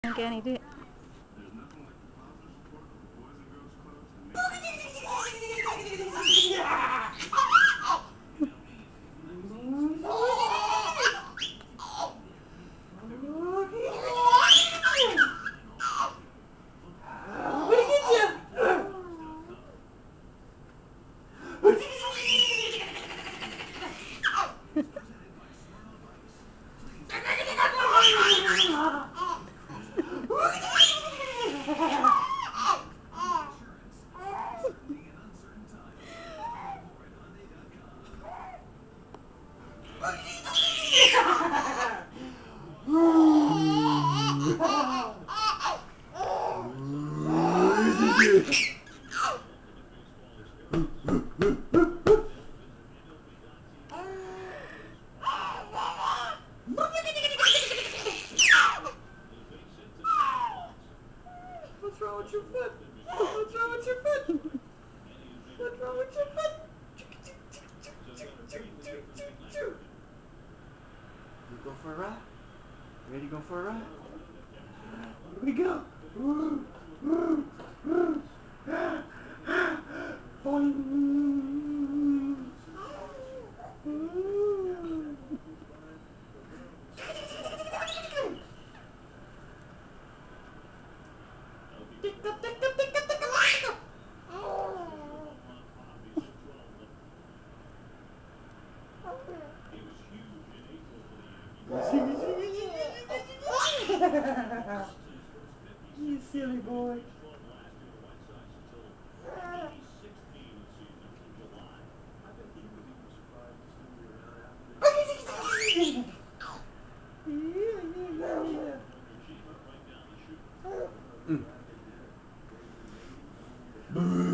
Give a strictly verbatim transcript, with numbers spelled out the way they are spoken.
Can he do it? What's wrong with your foot? What's wrong with your foot? What's wrong with your foot? You go for a ride? Ready to go for a ride? Here we go. You silly boy. Mm.